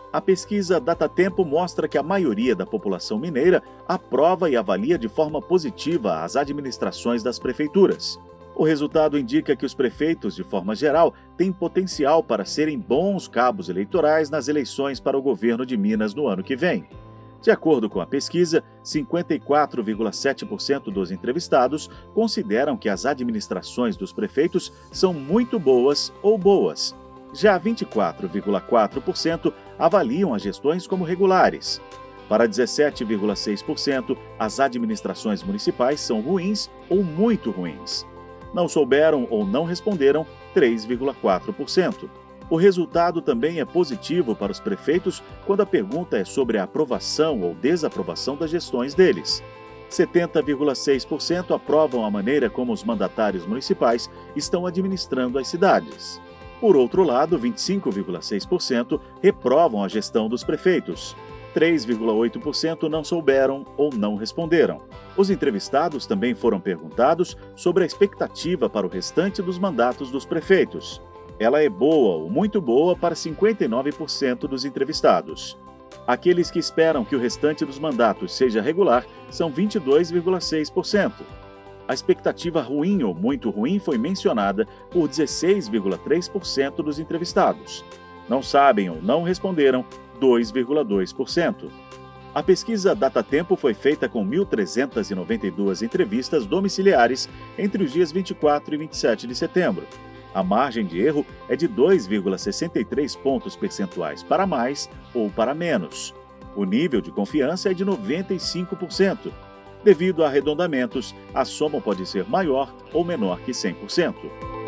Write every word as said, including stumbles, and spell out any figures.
A pesquisa Datatempo mostra que a maioria da população mineira aprova e avalia de forma positiva as administrações das prefeituras. O resultado indica que os prefeitos, de forma geral, têm potencial para serem bons cabos eleitorais nas eleições para o governo de Minas no ano que vem. De acordo com a pesquisa, cinquenta e quatro vírgula sete por cento dos entrevistados consideram que as administrações dos prefeitos são muito boas ou boas. Já vinte e quatro vírgula quatro por cento avaliam as gestões como regulares. Para dezessete vírgula seis por cento, as administrações municipais são ruins ou muito ruins. Não souberam ou não responderam três vírgula quatro por cento. O resultado também é positivo para os prefeitos quando a pergunta é sobre a aprovação ou desaprovação das gestões deles. setenta vírgula seis por cento aprovam a maneira como os mandatários municipais estão administrando as cidades. Por outro lado, vinte e cinco vírgula seis por cento reprovam a gestão dos prefeitos. três vírgula oito por cento não souberam ou não responderam. Os entrevistados também foram perguntados sobre a expectativa para o restante dos mandatos dos prefeitos. Ela é boa ou muito boa para cinquenta e nove por cento dos entrevistados. Aqueles que esperam que o restante dos mandatos seja regular são vinte e dois vírgula seis por cento. A expectativa ruim ou muito ruim foi mencionada por dezesseis vírgula três por cento dos entrevistados. Não sabem ou não responderam dois vírgula dois por cento. A pesquisa Datatempo foi feita com mil trezentas e noventa e duas entrevistas domiciliares entre os dias vinte e quatro e vinte e sete de setembro. A margem de erro é de dois vírgula sessenta e três pontos percentuais para mais ou para menos. O nível de confiança é de noventa e cinco por cento. Devido a arredondamentos, a soma pode ser maior ou menor que cem por cento.